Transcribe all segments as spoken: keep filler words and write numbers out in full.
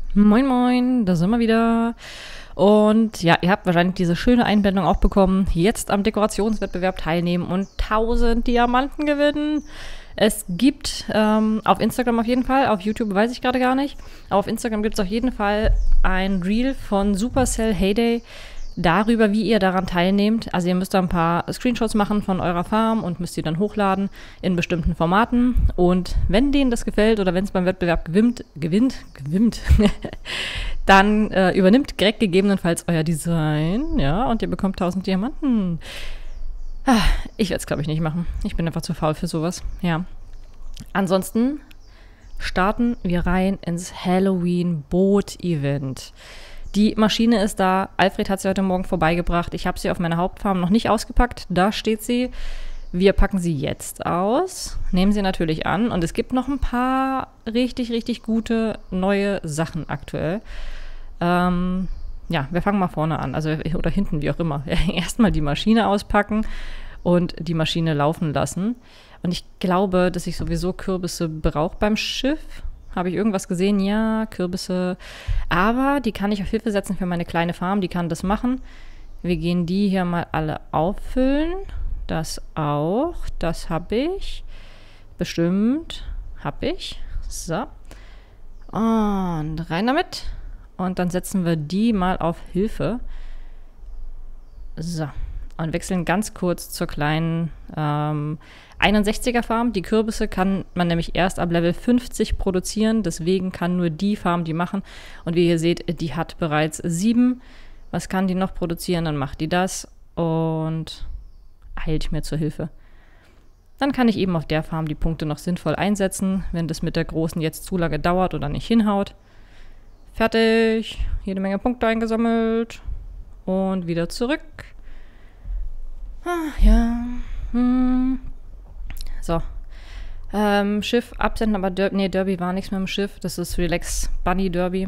Moin Moin, da sind wir wieder. Und ja, ihr habt wahrscheinlich diese schöne Einblendung auch bekommen. Jetzt am Dekorationswettbewerb teilnehmen und tausend Diamanten gewinnen. Es gibt ähm, auf Instagram auf jeden Fall, auf YouTube weiß ich gerade gar nicht, aber auf Instagram gibt es auf jeden Fall ein Reel von Supercell Heyday darüber, wie ihr daran teilnehmt. Also ihr müsst da ein paar Screenshots machen von eurer Farm und müsst die dann hochladen in bestimmten Formaten. Und wenn denen das gefällt oder wenn es beim Wettbewerb gewinnt, gewinnt, gewinnt, dann äh, übernimmt Greg gegebenenfalls euer Design, ja, und ihr bekommt tausend Diamanten. Ah, ich werde es, glaube ich, nicht machen. Ich bin einfach zu faul für sowas, ja. Ansonsten starten wir rein ins Halloween-Boot-Event. Die Maschine ist da. Alfred hat sie heute Morgen vorbeigebracht. Ich habe sie auf meiner Hauptfarm noch nicht ausgepackt. Da steht sie. Wir packen sie jetzt aus, nehmen sie natürlich an. Und es gibt noch ein paar richtig, richtig gute neue Sachen aktuell. Ähm, ja, wir fangen mal vorne an. Also, oder hinten, wie auch immer. Erstmal die Maschine auspacken und die Maschine laufen lassen. Und ich glaube, dass ich sowieso Kürbisse brauche beim Schiff. Habe ich irgendwas gesehen? Ja, Kürbisse. Aber die kann ich auf Hilfe setzen für meine kleine Farm. Die kann das machen. Wir gehen die hier mal alle auffüllen. Das auch. Das habe ich. Bestimmt habe ich. So. Und rein damit. Und dann setzen wir die mal auf Hilfe. So. Und wechseln ganz kurz zur kleinen ähm, einundsechziger Farm. Die Kürbisse kann man nämlich erst ab Level fünfzig produzieren. Deswegen kann nur die Farm die machen. Und wie ihr seht, die hat bereits sieben. Was kann die noch produzieren? Dann macht die das und eilt mir zur Hilfe. Dann kann ich eben auf der Farm die Punkte noch sinnvoll einsetzen, wenn das mit der großen jetzt zu lange dauert oder nicht hinhaut. Fertig. Jede Menge Punkte eingesammelt. Und wieder zurück. Ah, ja. Hm. So. Ähm, Schiff absenden, aber Derby, nee, Derby war nichts mit dem Schiff. Das ist Relax Bunny Derby.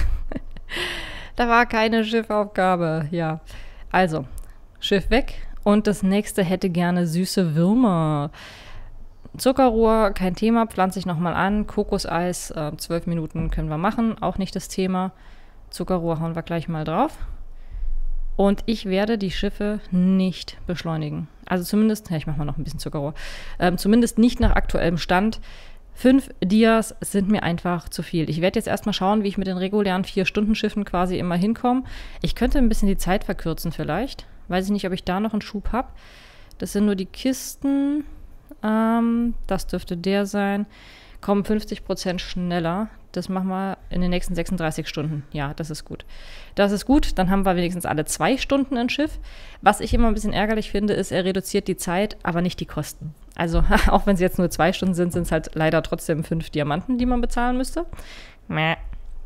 Da war keine Schiffaufgabe. Ja. Also, Schiff weg. Und das nächste hätte gerne süße Würmer. Zuckerrohr, kein Thema, pflanze ich nochmal an. Kokoseis, äh, zwölf Minuten können wir machen. Auch nicht das Thema. Zuckerrohr hauen wir gleich mal drauf. Und ich werde die Schiffe nicht beschleunigen. Also zumindest, ja, ich mache mal noch ein bisschen Zuckerrohr, ähm, zumindest nicht nach aktuellem Stand. Fünf Dias sind mir einfach zu viel. Ich werde jetzt erstmal schauen, wie ich mit den regulären Vier-Stunden-Schiffen quasi immer hinkomme. Ich könnte ein bisschen die Zeit verkürzen vielleicht. Weiß ich nicht, ob ich da noch einen Schub habe. Das sind nur die Kisten. Ähm, das dürfte der sein. Kommen fünfzig Prozent schneller. Das machen wir in den nächsten sechsunddreißig Stunden. Ja, das ist gut. Das ist gut, dann haben wir wenigstens alle zwei Stunden ein Schiff. Was ich immer ein bisschen ärgerlich finde, ist, er reduziert die Zeit, aber nicht die Kosten. Also, auch wenn es jetzt nur zwei Stunden sind, sind es halt leider trotzdem fünf Diamanten, die man bezahlen müsste. Mäh.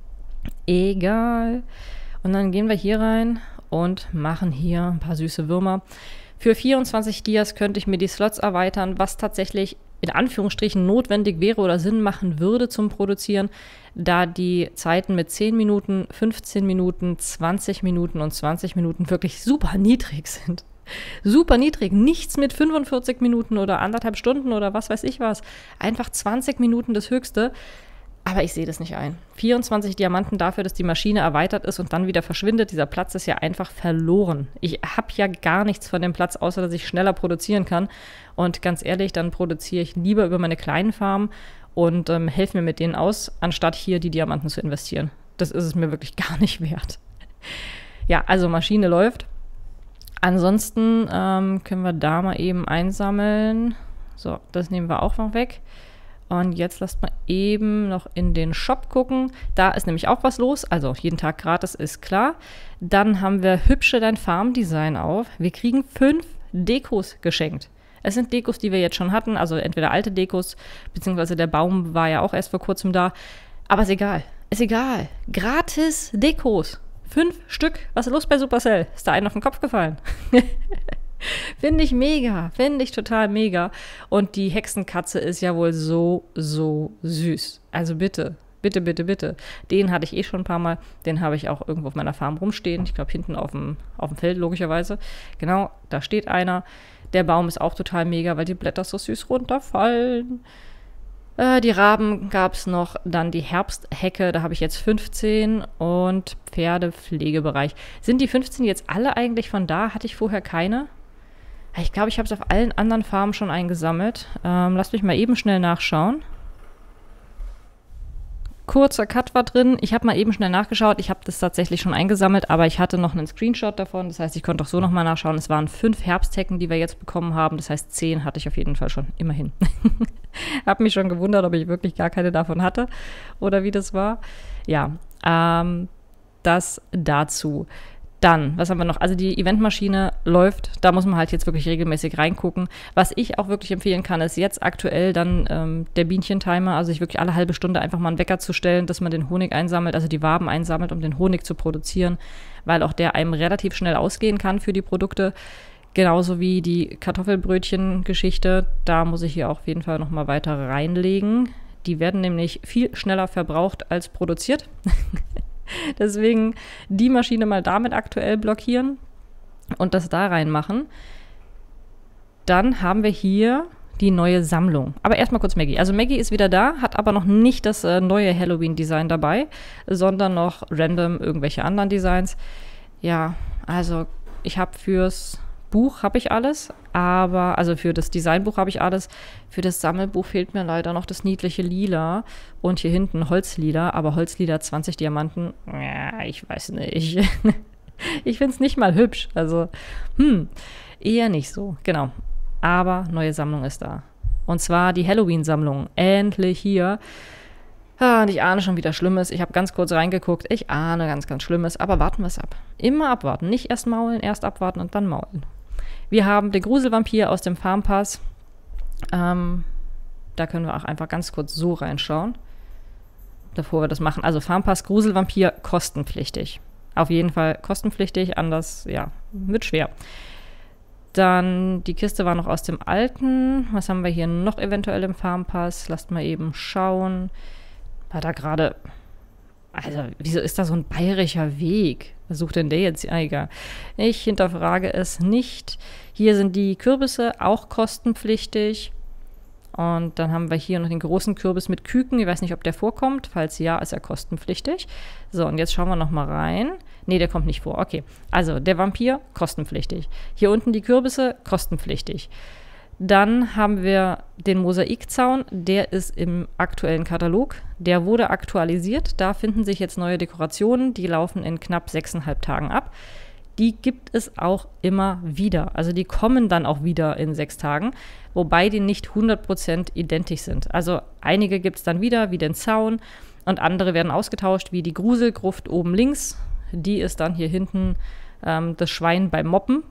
Egal. Und dann gehen wir hier rein und machen hier ein paar süße Würmer. Für vierundzwanzig Dias könnte ich mir die Slots erweitern, was tatsächlich in Anführungsstrichen notwendig wäre oder Sinn machen würde zum Produzieren, da die Zeiten mit zehn Minuten, fünfzehn Minuten, zwanzig Minuten und zwanzig Minuten wirklich super niedrig sind. Super niedrig. Nichts mit fünfundvierzig Minuten oder anderthalb Stunden oder was weiß ich was. Einfach zwanzig Minuten das Höchste. Aber ich sehe das nicht ein. vierundzwanzig Diamanten dafür, dass die Maschine erweitert ist und dann wieder verschwindet. Dieser Platz ist ja einfach verloren. Ich habe ja gar nichts von dem Platz, außer dass ich schneller produzieren kann. Und ganz ehrlich, dann produziere ich lieber über meine kleinen Farmen und ähm, helfe mir mit denen aus, anstatt hier die Diamanten zu investieren. Das ist es mir wirklich gar nicht wert. Ja, also Maschine läuft. Ansonsten ähm, können wir da mal eben einsammeln. So, das nehmen wir auch noch weg. Und jetzt lasst mal eben noch in den Shop gucken. Da ist nämlich auch was los. Also jeden Tag gratis, ist klar. Dann haben wir hübsche dein Farmdesign auf. Wir kriegen fünf Dekos geschenkt. Es sind Dekos, die wir jetzt schon hatten. Also entweder alte Dekos, beziehungsweise der Baum war ja auch erst vor kurzem da. Aber ist egal. Ist egal. Gratis Dekos. Fünf Stück. Was ist los bei Supercell? Ist da einen auf den Kopf gefallen? Finde ich mega, finde ich total mega. Und die Hexenkatze ist ja wohl so, so süß. Also bitte, bitte, bitte, bitte. Den hatte ich eh schon ein paar Mal. Den habe ich auch irgendwo auf meiner Farm rumstehen. Ich glaube, hinten auf dem, auf dem Feld, logischerweise. Genau, da steht einer. Der Baum ist auch total mega, weil die Blätter so süß runterfallen. Äh, die Raben gab es noch, dann die Herbsthecke, da habe ich jetzt fünfzehn und Pferdepflegebereich. Sind die fünfzehn jetzt alle eigentlich von da? Hatte ich vorher keine? Ich glaube, ich habe es auf allen anderen Farmen schon eingesammelt. Ähm, lasst mich mal eben schnell nachschauen. Kurzer Cut war drin. Ich habe mal eben schnell nachgeschaut. Ich habe das tatsächlich schon eingesammelt, aber ich hatte noch einen Screenshot davon. Das heißt, ich konnte auch so nochmal nachschauen. Es waren fünf Herbsthecken, die wir jetzt bekommen haben. Das heißt, zehn hatte ich auf jeden Fall schon. Immerhin. Habe mich schon gewundert, ob ich wirklich gar keine davon hatte oder wie das war. Ja, ähm, das dazu. Dann, was haben wir noch? Also die Eventmaschine läuft, da muss man halt jetzt wirklich regelmäßig reingucken. Was ich auch wirklich empfehlen kann, ist jetzt aktuell dann ähm, der Bienchentimer, also sich wirklich alle halbe Stunde einfach mal einen Wecker zu stellen, dass man den Honig einsammelt, also die Waben einsammelt, um den Honig zu produzieren, weil auch der einem relativ schnell ausgehen kann für die Produkte. Genauso wie die Kartoffelbrötchen-Geschichte, da muss ich hier auch auf jeden Fall nochmal weiter reinlegen. Die werden nämlich viel schneller verbraucht als produziert. Deswegen die Maschine mal damit aktuell blockieren und das da reinmachen. Dann haben wir hier die neue Sammlung. Aber erstmal kurz Maggie. Also Maggie ist wieder da, hat aber noch nicht das äh, neue Halloween-Design dabei, sondern noch random irgendwelche anderen Designs. Ja, also ich habe fürs Buch habe ich alles, aber, also für das Designbuch habe ich alles. Für das Sammelbuch fehlt mir leider noch das niedliche Lila und hier hinten Holzlila, aber Holzlila zwanzig Diamanten, ja, ich weiß nicht. Ich finde es nicht mal hübsch, also, hm, eher nicht so, genau. Aber neue Sammlung ist da. Und zwar die Halloween-Sammlung, endlich hier. Ah, und ich ahne schon wieder Schlimmes. Ich habe ganz kurz reingeguckt. Ich ahne ganz, ganz Schlimmes, aber warten wir es ab. Immer abwarten, nicht erst maulen, erst abwarten und dann maulen. Wir haben den Gruselvampir aus dem Farmpass. Ähm, da können wir auch einfach ganz kurz so reinschauen, bevor wir das machen. Also Farmpass, Gruselvampir, kostenpflichtig. Auf jeden Fall kostenpflichtig, anders, ja, wird schwer. Dann, die Kiste war noch aus dem alten. Was haben wir hier noch eventuell im Farmpass? Lasst mal eben schauen. War da gerade... Also, wieso ist da so ein bayerischer Weg? Was sucht denn der jetzt? Ah, egal. Ich hinterfrage es nicht. Hier sind die Kürbisse auch kostenpflichtig. Und dann haben wir hier noch den großen Kürbis mit Küken. Ich weiß nicht, ob der vorkommt. Falls ja, ist er kostenpflichtig. So, und jetzt schauen wir noch mal rein. Nee, der kommt nicht vor. Okay, also der Vampir, kostenpflichtig. Hier unten die Kürbisse, kostenpflichtig. Dann haben wir den Mosaikzaun, der ist im aktuellen Katalog. Der wurde aktualisiert, da finden sich jetzt neue Dekorationen, die laufen in knapp sechseinhalb Tagen ab. Die gibt es auch immer wieder, also die kommen dann auch wieder in sechs Tagen, wobei die nicht hundert Prozent identisch sind. Also einige gibt es dann wieder, wie den Zaun, und andere werden ausgetauscht, wie die Gruselgruft oben links. Die ist dann hier hinten ähm, das Schwein beim Moppen.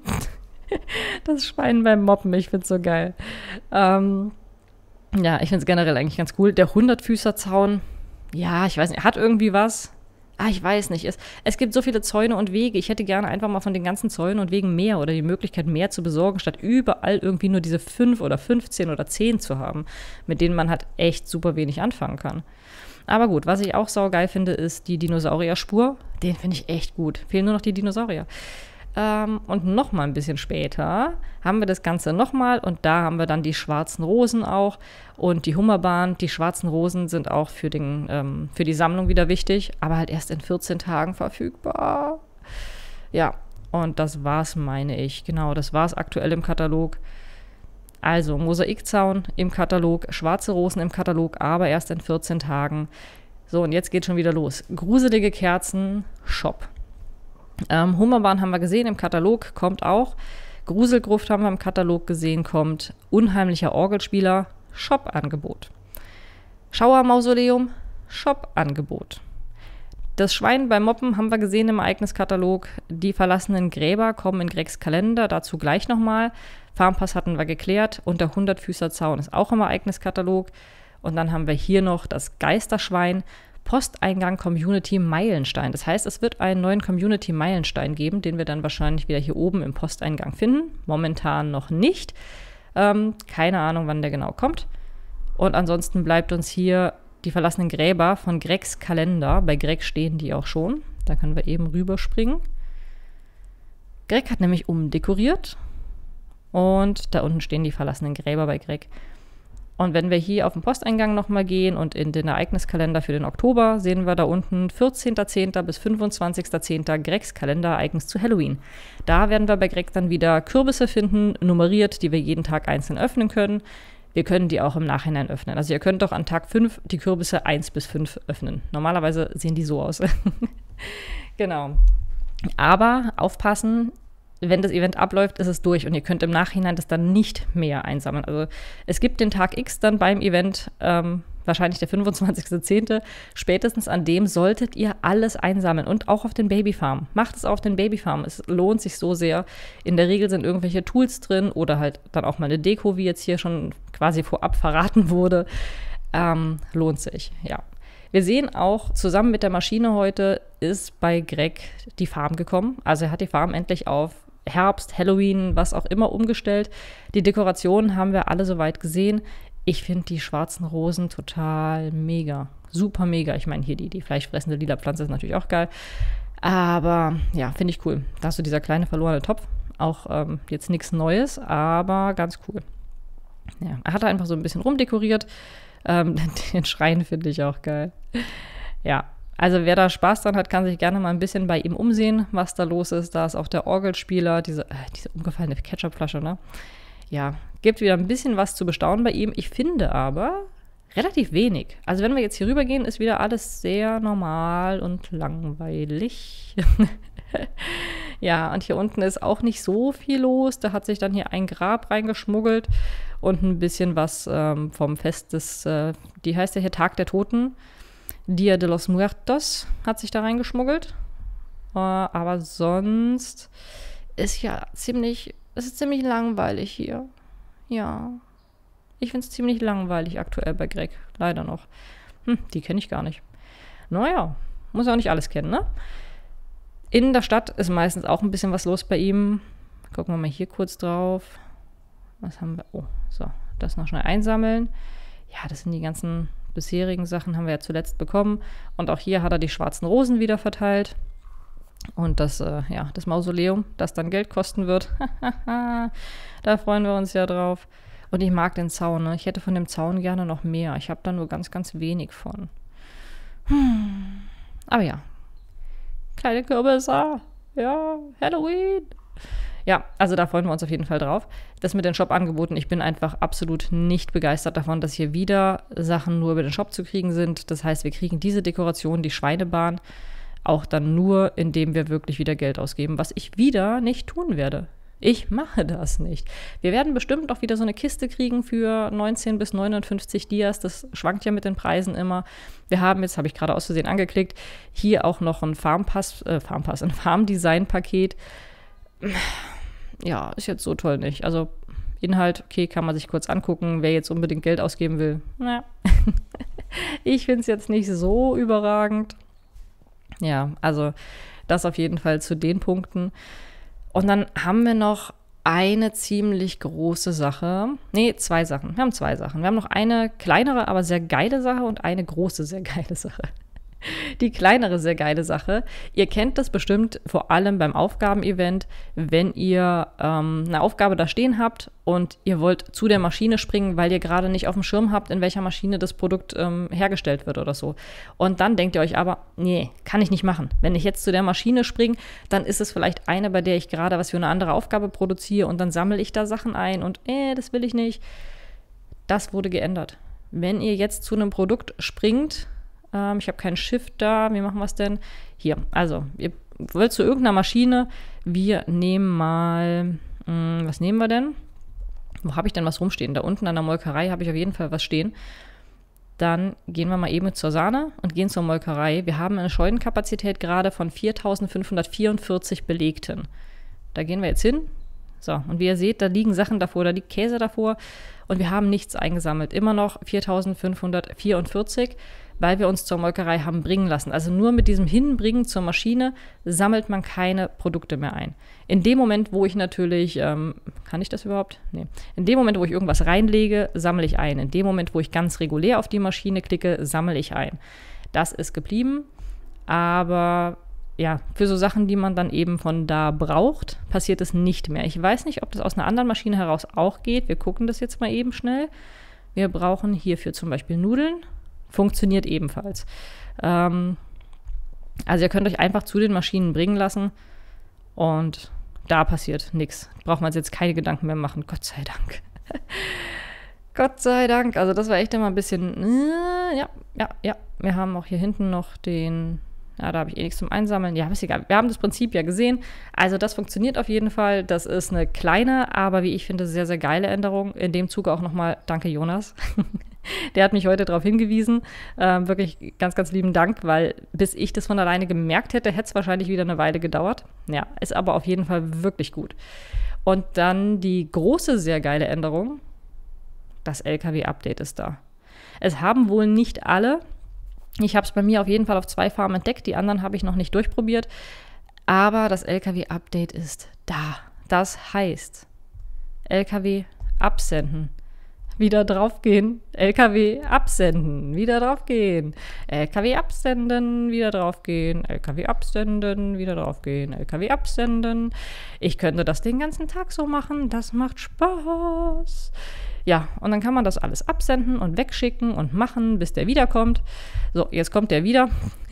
Das Schwein beim Moppen, ich find's so geil. Ähm, ja, ich find's generell eigentlich ganz cool. Der Hundertfüßer-Zaun, ja, ich weiß nicht, hat irgendwie was. Ah, ich weiß nicht. Es, es gibt so viele Zäune und Wege. Ich hätte gerne einfach mal von den ganzen Zäunen und Wegen mehr oder die Möglichkeit, mehr zu besorgen, statt überall irgendwie nur diese fünf oder fünfzehn oder zehn zu haben, mit denen man halt echt super wenig anfangen kann. Aber gut, was ich auch saugeil finde, ist die Dinosaurier-Spur. Den finde ich echt gut. Fehlen nur noch die Dinosaurier. Ähm, und noch mal ein bisschen später haben wir das Ganze nochmal und da haben wir dann die schwarzen Rosen auch und die Hummerbahn. Die schwarzen Rosen sind auch für, den, ähm, für die Sammlung wieder wichtig, aber halt erst in vierzehn Tagen verfügbar. Ja, und das war's, meine ich. Genau, das war's aktuell im Katalog. Also Mosaikzaun im Katalog, schwarze Rosen im Katalog, aber erst in vierzehn Tagen. So, und jetzt geht schon wieder los. Gruselige Kerzen, Shop. Ähm, Hummerbahn haben wir gesehen, im Katalog kommt auch. Gruselgruft haben wir im Katalog gesehen, kommt. Unheimlicher Orgelspieler, Shop-Angebot. Schauermausoleum, Shop-Angebot. Das Schwein beim Moppen haben wir gesehen im Ereigniskatalog. Die verlassenen Gräber kommen in Gregs Kalender, dazu gleich nochmal. Farmpass hatten wir geklärt und der Hundertfüßer-Zaun ist auch im Ereigniskatalog. Und dann haben wir hier noch das Geisterschwein, Posteingang Community Meilenstein. Das heißt, es wird einen neuen Community Meilenstein geben, den wir dann wahrscheinlich wieder hier oben im Posteingang finden. Momentan noch nicht. Ähm, keine Ahnung, wann der genau kommt. Und ansonsten bleibt uns hier die verlassenen Gräber von Gregs Kalender. Bei Greg stehen die auch schon. Da können wir eben rüberspringen. Greg hat nämlich umdekoriert. Und da unten stehen die verlassenen Gräber bei Greg. Und wenn wir hier auf den Posteingang nochmal gehen und in den Ereigniskalender für den Oktober, sehen wir da unten vierzehnter zehnter bis fünfundzwanzigster zehnter Gregs Kalenderereignis zu Halloween. Da werden wir bei Greg dann wieder Kürbisse finden, nummeriert, die wir jeden Tag einzeln öffnen können. Wir können die auch im Nachhinein öffnen. Also ihr könnt doch an Tag fünf die Kürbisse eins bis fünf öffnen. Normalerweise sehen die so aus. Genau. Aber aufpassen, wenn das Event abläuft, ist es durch und ihr könnt im Nachhinein das dann nicht mehr einsammeln. Also es gibt den Tag X dann beim Event, ähm, wahrscheinlich der fünfundzwanzigster zehnte Spätestens an dem solltet ihr alles einsammeln und auch auf den Babyfarmen. Macht es auf den Babyfarmen. Es lohnt sich so sehr. In der Regel sind irgendwelche Tools drin oder halt dann auch mal eine Deko, wie jetzt hier schon quasi vorab verraten wurde. Ähm, lohnt sich, ja. Wir sehen auch, zusammen mit der Maschine heute ist bei Greg die Farm gekommen. Also er hat die Farm endlich auf Herbst, Halloween, was auch immer umgestellt. Die Dekorationen haben wir alle soweit gesehen. Ich finde die schwarzen Rosen total mega. Super mega. Ich meine, hier die, die fleischfressende lila Pflanze ist natürlich auch geil. Aber ja, finde ich cool. Da hast du dieser kleine verlorene Topf. Auch ähm, jetzt nichts Neues, aber ganz cool. Ja, er hat da einfach so ein bisschen rumdekoriert. Ähm, den Schrein finde ich auch geil. Ja, also wer da Spaß dran hat, kann sich gerne mal ein bisschen bei ihm umsehen, was da los ist. Da ist auch der Orgelspieler, diese, äh, diese umgefallene Ketchupflasche, ne? Ja, gibt wieder ein bisschen was zu bestaunen bei ihm. Ich finde aber relativ wenig. Also wenn wir jetzt hier rübergehen, ist wieder alles sehr normal und langweilig. Ja, und hier unten ist auch nicht so viel los. Da hat sich dann hier ein Grab reingeschmuggelt und ein bisschen was ähm, vom Fest des, äh, die heißt ja hier Tag der Toten. Dia de los Muertos hat sich da reingeschmuggelt. Äh, aber sonst ist ja ziemlich, es ist ziemlich langweilig hier. Ja, ich finde es ziemlich langweilig aktuell bei Greg. Leider noch. Hm, die kenne ich gar nicht. Naja, muss ja auch nicht alles kennen, ne? In der Stadt ist meistens auch ein bisschen was los bei ihm. Gucken wir mal hier kurz drauf. Was haben wir? Oh, so, das noch schnell einsammeln. Ja, das sind die ganzen bisherigen Sachen, haben wir ja zuletzt bekommen. Und auch hier hat er die schwarzen Rosen wieder verteilt. Und das, äh, ja, das Mausoleum, das dann Geld kosten wird. Da freuen wir uns ja drauf. Und ich mag den Zaun, ne? Ich hätte von dem Zaun gerne noch mehr. Ich habe da nur ganz, ganz wenig von. Hm. Aber ja. Kleine Kürbisse. Ja, Halloween. Ja, also da freuen wir uns auf jeden Fall drauf. Das mit den Shop-Angeboten, ich bin einfach absolut nicht begeistert davon, dass hier wieder Sachen nur über den Shop zu kriegen sind. Das heißt, wir kriegen diese Dekoration, die Schweinebahn, auch dann nur, indem wir wirklich wieder Geld ausgeben, was ich wieder nicht tun werde. Ich mache das nicht. Wir werden bestimmt auch wieder so eine Kiste kriegen für neunzehn bis neunundfünfzig Dias. Das schwankt ja mit den Preisen immer. Wir haben jetzt, habe ich gerade aus Versehen angeklickt, hier auch noch ein Farmpass, äh, Farmpass, ein Farmdesign-Paket. Ja, ist jetzt so toll nicht. Also Inhalt, okay, kann man sich kurz angucken. Wer jetzt unbedingt Geld ausgeben will, naja. Ich finde es jetzt nicht so überragend. Ja, also das auf jeden Fall zu den Punkten. Und dann haben wir noch eine ziemlich große Sache. Nee, zwei Sachen. Wir haben zwei Sachen. Wir haben noch eine kleinere, aber sehr geile Sache und eine große, sehr geile Sache. Die kleinere, sehr geile Sache. Ihr kennt das bestimmt vor allem beim Aufgabenevent, wenn ihr ähm, eine Aufgabe da stehen habt und ihr wollt zu der Maschine springen, weil ihr gerade nicht auf dem Schirm habt, in welcher Maschine das Produkt ähm, hergestellt wird oder so. Und dann denkt ihr euch aber, nee, kann ich nicht machen. Wenn ich jetzt zu der Maschine springe, dann ist es vielleicht eine, bei der ich gerade was für eine andere Aufgabe produziere und dann sammle ich da Sachen ein und äh, das will ich nicht. Das wurde geändert. Wenn ihr jetzt zu einem Produkt springt, Ähm, ich habe kein Shift da. Wie machen wir es denn? Hier, also, ihr wollt zu irgendeiner Maschine. Wir nehmen mal, mh, was nehmen wir denn? Wo habe ich denn was rumstehen? Da unten an der Molkerei habe ich auf jeden Fall was stehen. Dann gehen wir mal eben zur Sahne und gehen zur Molkerei. Wir haben eine Scheunenkapazität gerade von viertausendfünfhundertvierundvierzig Belegten. Da gehen wir jetzt hin. So, und wie ihr seht, da liegen Sachen davor, da liegt Käse davor und wir haben nichts eingesammelt. Immer noch viertausendfünfhundertvierundvierzig, weil wir uns zur Molkerei haben bringen lassen. Also nur mit diesem Hinbringen zur Maschine sammelt man keine Produkte mehr ein. In dem Moment, wo ich natürlich, ähm, kann ich das überhaupt? Nee. In dem Moment, wo ich irgendwas reinlege, sammle ich ein. In dem Moment, wo ich ganz regulär auf die Maschine klicke, sammle ich ein. Das ist geblieben, aber ja, für so Sachen, die man dann eben von da braucht, passiert es nicht mehr. Ich weiß nicht, ob das aus einer anderen Maschine heraus auch geht. Wir gucken das jetzt mal eben schnell. Wir brauchen hierfür zum Beispiel Nudeln. Funktioniert ebenfalls. Ähm, also ihr könnt euch einfach zu den Maschinen bringen lassen und da passiert nichts. Braucht man jetzt keine Gedanken mehr machen. Gott sei Dank. Gott sei Dank. Also das war echt immer ein bisschen, äh, ja, ja, ja. Wir haben auch hier hinten noch den, ja, da habe ich eh nichts zum Einsammeln. Ja, ist egal. Wir haben das Prinzip ja gesehen. Also das funktioniert auf jeden Fall. Das ist eine kleine, aber wie ich finde, sehr, sehr geile Änderung. In dem Zuge auch nochmal danke Jonas. Der hat mich heute darauf hingewiesen. Ähm, wirklich ganz, ganz lieben Dank, weil bis ich das von alleine gemerkt hätte, hätte es wahrscheinlich wieder eine Weile gedauert. Ja, ist aber auf jeden Fall wirklich gut. Und dann die große, sehr geile Änderung. Das L K W-Update ist da. Es haben wohl nicht alle. Ich habe es bei mir auf jeden Fall auf zwei Farmen entdeckt. Die anderen habe ich noch nicht durchprobiert. Aber das L K W-Update ist da. Das heißt, L K W absenden. Wieder draufgehen, L K W absenden, wieder draufgehen, L K W absenden, wieder draufgehen, L K W absenden, wieder draufgehen, L K W absenden. Ich könnte das den ganzen Tag so machen, das macht Spaß. Ja, und dann kann man das alles absenden und wegschicken und machen, bis der wiederkommt. So, jetzt kommt der wieder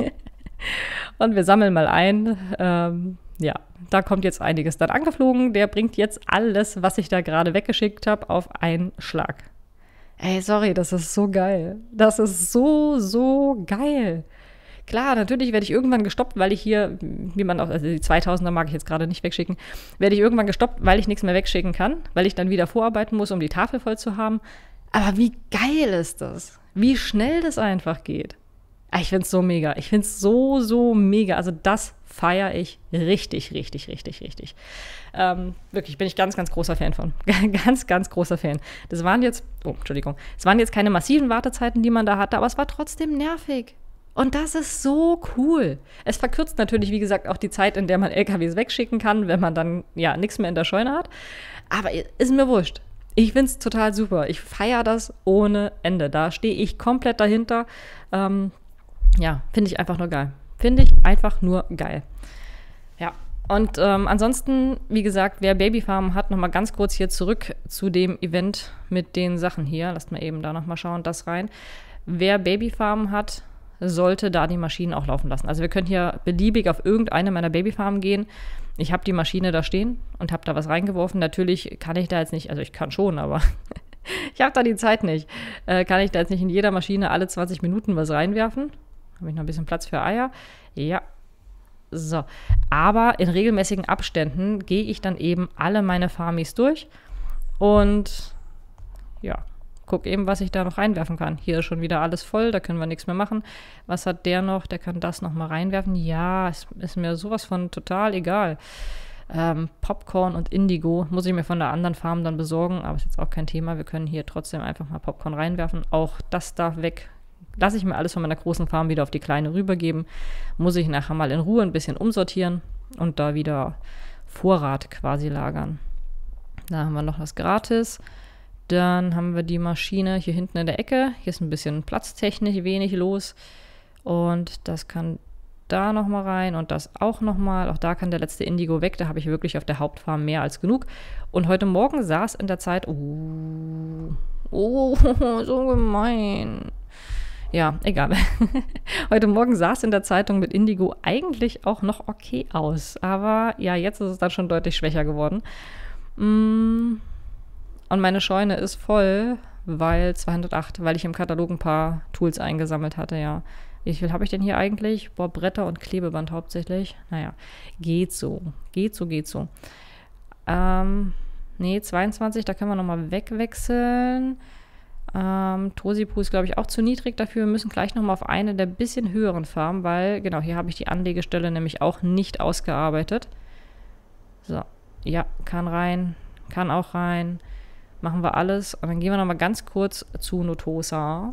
und wir sammeln mal ein. Ähm, ja, da kommt jetzt einiges dann angeflogen. Der bringt jetzt alles, was ich da gerade weggeschickt habe, auf einen Schlag. Ey, sorry, das ist so geil. Das ist so, so geil. Klar, natürlich werde ich irgendwann gestoppt, weil ich hier, wie man auch, also die zweitausender mag ich jetzt gerade nicht wegschicken, werde ich irgendwann gestoppt, weil ich nichts mehr wegschicken kann, weil ich dann wieder vorarbeiten muss, um die Tafel voll zu haben. Aber wie geil ist das? Wie schnell das einfach geht. Ich finde es so mega. Ich finde es so, so mega. Also das feiere ich richtig, richtig, richtig, richtig. Ähm, wirklich, bin ich ganz, ganz großer Fan von. ganz, ganz großer Fan. Das waren jetzt, oh, Entschuldigung, es waren jetzt keine massiven Wartezeiten, die man da hatte, aber es war trotzdem nervig. Und das ist so cool. Es verkürzt natürlich, wie gesagt, auch die Zeit, in der man L K Ws wegschicken kann, wenn man dann ja nichts mehr in der Scheune hat. Aber ist mir wurscht. Ich finde es total super. Ich feiere das ohne Ende. Da stehe ich komplett dahinter. Ähm, ja, finde ich einfach nur geil. Finde ich einfach nur geil. Ja, und ähm, ansonsten, wie gesagt, wer Babyfarmen hat, nochmal ganz kurz hier zurück zu dem Event mit den Sachen hier. Lasst mal eben da nochmal schauen, das rein. Wer Babyfarmen hat, sollte da die Maschinen auch laufen lassen. Also wir können hier beliebig auf irgendeine meiner Babyfarmen gehen. Ich habe die Maschine da stehen und habe da was reingeworfen. Natürlich kann ich da jetzt nicht, also ich kann schon, aber ich habe da die Zeit nicht. Äh, kann ich da jetzt nicht in jeder Maschine alle zwanzig Minuten was reinwerfen? Habe ich noch ein bisschen Platz für Eier? Ja. So. Aber in regelmäßigen Abständen gehe ich dann eben alle meine Farmis durch und ja, guck eben, was ich da noch reinwerfen kann. Hier ist schon wieder alles voll, da können wir nichts mehr machen. Was hat der noch? Der kann das noch mal reinwerfen. Ja, es ist mir sowas von total egal. Ähm, Popcorn und Indigo muss ich mir von der anderen Farm dann besorgen, aber ist jetzt auch kein Thema. Wir können hier trotzdem einfach mal Popcorn reinwerfen. Auch das darf weg. Lasse ich mir alles von meiner großen Farm wieder auf die kleine rübergeben. Muss ich nachher mal in Ruhe ein bisschen umsortieren und da wieder Vorrat quasi lagern. Da haben wir noch was gratis. Dann haben wir die Maschine hier hinten in der Ecke. Hier ist ein bisschen platztechnisch wenig los. Und das kann da nochmal rein und das auch nochmal. Auch da kann der letzte Indigo weg. Da habe ich wirklich auf der Hauptfarm mehr als genug. Und heute Morgen saß in der Zeit... Oh, oh so gemein. Ja, egal. Heute Morgen sah es in der Zeitung mit Indigo eigentlich auch noch okay aus. Aber ja, jetzt ist es dann schon deutlich schwächer geworden. Mm. Und meine Scheune ist voll, weil zweihundertacht, weil ich im Katalog ein paar Tools eingesammelt hatte, ja. Wie viel habe ich denn hier eigentlich? Boah, Bretter und Klebeband hauptsächlich. Naja, geht so. Geht so, geht so. Ähm, nee, zweiundzwanzig, da können wir nochmal wegwechseln. Ähm, Tosipu ist, glaube ich, auch zu niedrig dafür. Wir müssen gleich nochmal auf eine der bisschen höheren Farmen, weil, genau, hier habe ich die Anlegestelle nämlich auch nicht ausgearbeitet. So, ja, kann rein, kann auch rein. Machen wir alles. Und dann gehen wir nochmal ganz kurz zu Notosa.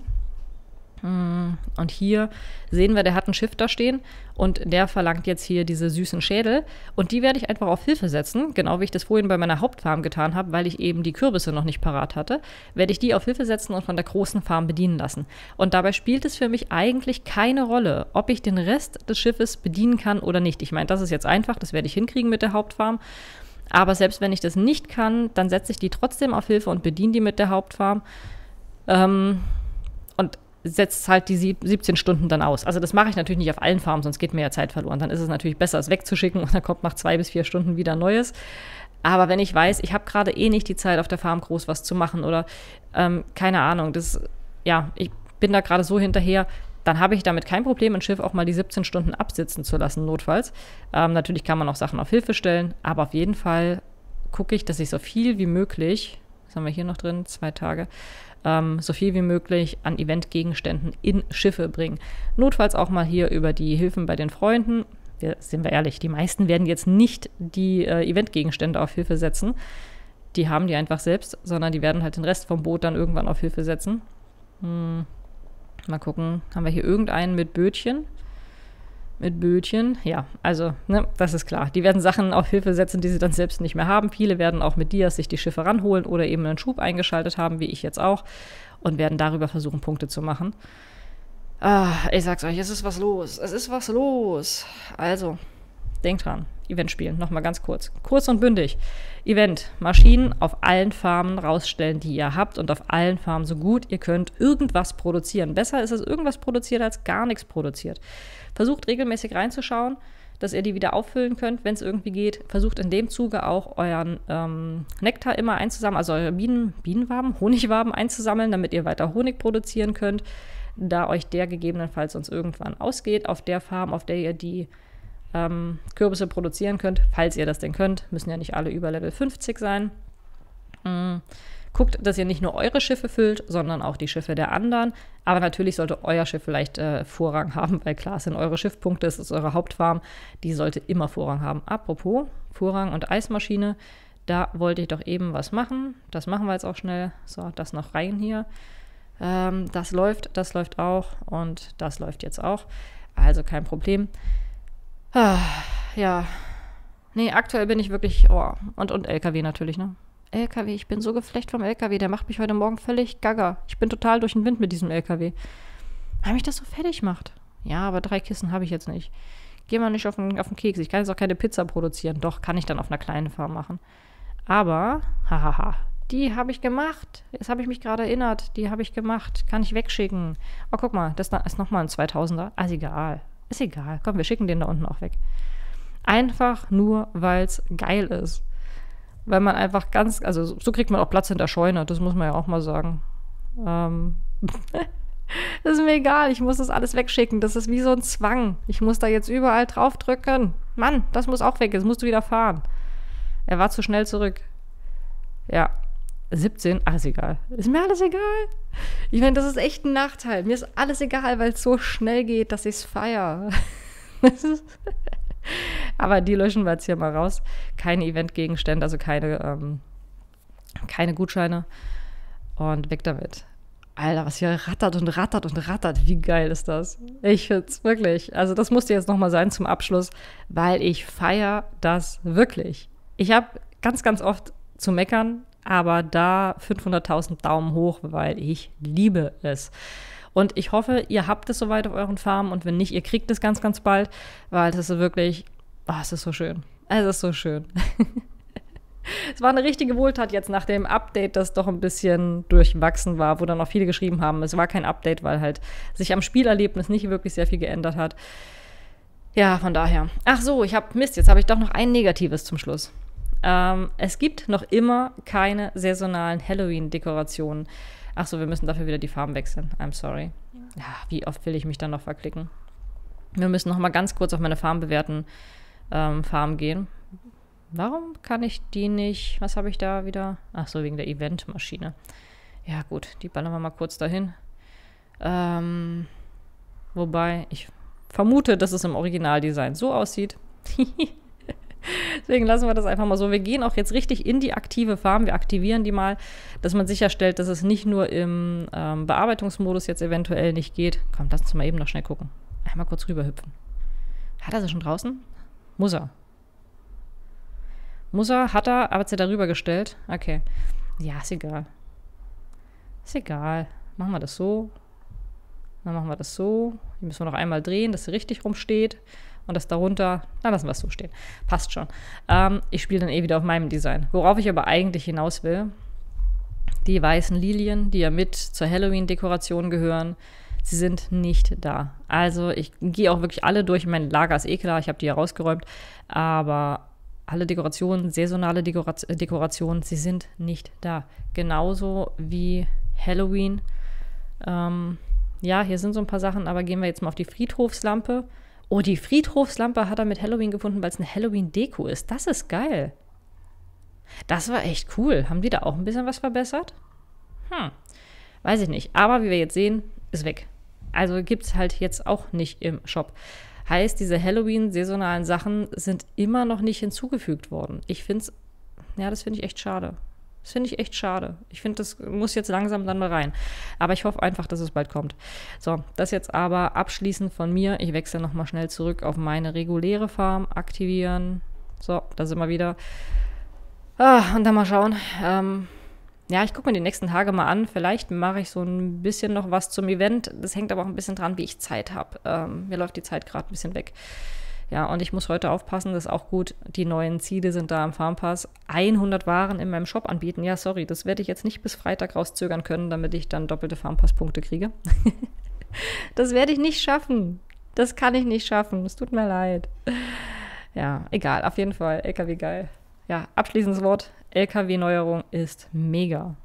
Und hier sehen wir, der hat ein Schiff da stehen und der verlangt jetzt hier diese süßen Schädel. Und die werde ich einfach auf Hilfe setzen, genau wie ich das vorhin bei meiner Hauptfarm getan habe, weil ich eben die Kürbisse noch nicht parat hatte, werde ich die auf Hilfe setzen und von der großen Farm bedienen lassen. Und dabei spielt es für mich eigentlich keine Rolle, ob ich den Rest des Schiffes bedienen kann oder nicht. Ich meine, das ist jetzt einfach, das werde ich hinkriegen mit der Hauptfarm. Aber selbst wenn ich das nicht kann, dann setze ich die trotzdem auf Hilfe und bediene die mit der Hauptfarm. Ähm, und setzt halt die siebzehn Stunden dann aus. Also das mache ich natürlich nicht auf allen Farmen, sonst geht mir ja Zeit verloren. Dann ist es natürlich besser, es wegzuschicken und dann kommt nach zwei bis vier Stunden wieder Neues. Aber wenn ich weiß, ich habe gerade eh nicht die Zeit, auf der Farm groß was zu machen oder ähm, keine Ahnung, das, ja, ich bin da gerade so hinterher, dann habe ich damit kein Problem, ein Schiff auch mal die siebzehn Stunden absitzen zu lassen, notfalls. Ähm, natürlich kann man auch Sachen auf Hilfe stellen, aber auf jeden Fall gucke ich, dass ich so viel wie möglich, was haben wir hier noch drin, zwei Tage, ähm, so viel wie möglich an Eventgegenständen in Schiffe bringen. Notfalls auch mal hier über die Hilfen bei den Freunden. Wir, sind wir ehrlich, die meisten werden jetzt nicht die äh, Eventgegenstände auf Hilfe setzen. Die haben die einfach selbst, sondern die werden halt den Rest vom Boot dann irgendwann auf Hilfe setzen. Hm. Mal gucken, haben wir hier irgendeinen mit Bötchen? Mit Bötchen, ja, also, ne, das ist klar. Die werden Sachen auf Hilfe setzen, die sie dann selbst nicht mehr haben. Viele werden auch mit Dias sich die Schiffe ranholen oder eben einen Schub eingeschaltet haben, wie ich jetzt auch, und werden darüber versuchen, Punkte zu machen. Ah, ich sag's euch, es ist was los. Es ist was los. Also, denkt dran. Event spielen, nochmal ganz kurz. Kurz und bündig. Event, Maschinen auf allen Farmen rausstellen, die ihr habt und auf allen Farmen so gut ihr könnt irgendwas produzieren. Besser ist es, irgendwas produziert, als gar nichts produziert. Versucht regelmäßig reinzuschauen, dass ihr die wieder auffüllen könnt, wenn es irgendwie geht. Versucht in dem Zuge auch euren ähm, Nektar immer einzusammeln, also eure Bienen, Bienenwaben, Honigwaben einzusammeln, damit ihr weiter Honig produzieren könnt, da euch der gegebenenfalls sonst irgendwann ausgeht. Auf der Farm, auf der ihr die ähm, Kürbisse produzieren könnt, falls ihr das denn könnt, müssen ja nicht alle über Level fünfzig sein. Mhm. Guckt, dass ihr nicht nur eure Schiffe füllt, sondern auch die Schiffe der anderen. Aber natürlich sollte euer Schiff vielleicht äh, Vorrang haben, weil klar, es sind eure Schiffpunkte, es ist eure Hauptfarm, die sollte immer Vorrang haben. Apropos Vorrang und Eismaschine, da wollte ich doch eben was machen. Das machen wir jetzt auch schnell. So, das noch rein hier. Ähm, das läuft, das läuft auch und das läuft jetzt auch. Also kein Problem. Ah, ja. Nee, aktuell bin ich wirklich, oh, und, und L K W natürlich, ne? L K W, ich bin so geflecht vom L K W, der macht mich heute Morgen völlig gaga. Ich bin total durch den Wind mit diesem L K W. Weil mich das so fertig macht. Ja, aber drei Kissen habe ich jetzt nicht. Geh mal nicht auf den, auf den Keks. Ich kann jetzt auch keine Pizza produzieren. Doch, kann ich dann auf einer kleinen Farm machen. Aber, hahaha, die habe ich gemacht. Jetzt habe ich mich gerade erinnert. Die habe ich gemacht. Kann ich wegschicken. Oh, guck mal, das ist nochmal ein zweitausender. Ah, ist egal. Ist egal. Komm, wir schicken den da unten auch weg. Einfach nur, weil es geil ist. Weil man einfach ganz, also so kriegt man auch Platz in der Scheune, das muss man ja auch mal sagen. Ähm, das ist mir egal, ich muss das alles wegschicken, das ist wie so ein Zwang. Ich muss da jetzt überall draufdrücken. Mann, das muss auch weg, jetzt musst du wieder fahren. Er war zu schnell zurück. Ja, siebzehn, ach, ist egal. Ist mir alles egal. Ich meine, das ist echt ein Nachteil. Mir ist alles egal, weil es so schnell geht, dass ich es feiere. Aber die löschen wir jetzt hier mal raus. Keine Eventgegenstände, also keine, ähm, keine Gutscheine. Und weg damit. Alter, was hier rattert und rattert und rattert. Wie geil ist das? Ich find's wirklich. Also das musste jetzt nochmal sein zum Abschluss, weil ich feiere das wirklich. Ich habe ganz, ganz oft zu meckern, aber da fünfhunderttausend Daumen hoch, weil ich liebe es. Und ich hoffe, ihr habt es soweit auf euren Farmen und wenn nicht, ihr kriegt es ganz, ganz bald, weil das ist wirklich, oh, es ist so schön. Es ist so schön. Es war eine richtige Wohltat jetzt nach dem Update, das doch ein bisschen durchwachsen war, wo dann auch viele geschrieben haben, es war kein Update, weil halt sich am Spielerlebnis nicht wirklich sehr viel geändert hat. Ja, von daher. Ach so, ich habe Mist, jetzt habe ich doch noch ein Negatives zum Schluss. Ähm, es gibt noch immer keine saisonalen Halloween-Dekorationen. Ach so, wir müssen dafür wieder die Farben wechseln. I'm sorry. Ja, wie oft will ich mich dann noch verklicken? Wir müssen noch mal ganz kurz auf meine farbenbewerten ähm, Farben gehen. Warum kann ich die nicht? Was habe ich da wieder? Ach so, wegen der Eventmaschine. Ja gut, die ballern wir mal kurz dahin. Ähm, wobei, ich vermute, dass es im Originaldesign so aussieht. Deswegen lassen wir das einfach mal so. Wir gehen auch jetzt richtig in die aktive Farm. Wir aktivieren die mal, dass man sicherstellt, dass es nicht nur im ähm, Bearbeitungsmodus jetzt eventuell nicht geht. Komm, lass uns mal eben noch schnell gucken. Einmal kurz rüberhüpfen. Hat er sie schon draußen? Muss er. Muss er, hat er, aber hat sie darüber gestellt. Okay. Ja, ist egal. Ist egal. Machen wir das so. Dann machen wir das so. Die müssen wir noch einmal drehen, dass sie richtig rumsteht. Und das darunter, na, lassen wir es so stehen. Passt schon. Ähm, ich spiele dann eh wieder auf meinem Design. Worauf ich aber eigentlich hinaus will, Die weißen Lilien, die ja mit zur Halloween-Dekoration gehören, sie sind nicht da. Also ich gehe auch wirklich alle durch. Mein Lager ist eh klar, ich habe die ja rausgeräumt. Aber alle Dekorationen, saisonale Dekora- Dekorationen, sie sind nicht da. Genauso wie Halloween. Ähm, ja, hier sind so ein paar Sachen, aber gehen wir jetzt mal auf die Friedhofslampe. Oh, die Friedhofslampe hat er mit Halloween gefunden, weil es eine Halloween-Deko ist. Das ist geil. Das war echt cool. Haben die da auch ein bisschen was verbessert? Hm, weiß ich nicht. Aber wie wir jetzt sehen, ist weg. Also gibt es halt jetzt auch nicht im Shop. Heißt, diese Halloween-saisonalen Sachen sind immer noch nicht hinzugefügt worden. Ich finde es, ja, das finde ich echt schade. Das finde ich echt schade. Ich finde, das muss jetzt langsam dann mal rein. Aber ich hoffe einfach, dass es bald kommt. So, das jetzt aber abschließend von mir. Ich wechsle nochmal schnell zurück auf meine reguläre Farm. Aktivieren. So, da sind wir wieder. Ah, und dann mal schauen. Ähm, ja, ich gucke mir die nächsten Tage mal an. Vielleicht mache ich so ein bisschen noch was zum Event. Das hängt aber auch ein bisschen dran, wie ich Zeit habe. Ähm, mir läuft die Zeit gerade ein bisschen weg. Ja, und ich muss heute aufpassen, das ist auch gut. Die neuen Ziele sind da im Farmpass. hundert Waren in meinem Shop anbieten. Ja, sorry, das werde ich jetzt nicht bis Freitag rauszögern können, damit ich dann doppelte Farmpass-Punkte kriege. Das werde ich nicht schaffen. Das kann ich nicht schaffen. Es tut mir leid. Ja, egal. Auf jeden Fall. L K W geil. Ja, abschließendes Wort. L K W-Neuerung ist mega.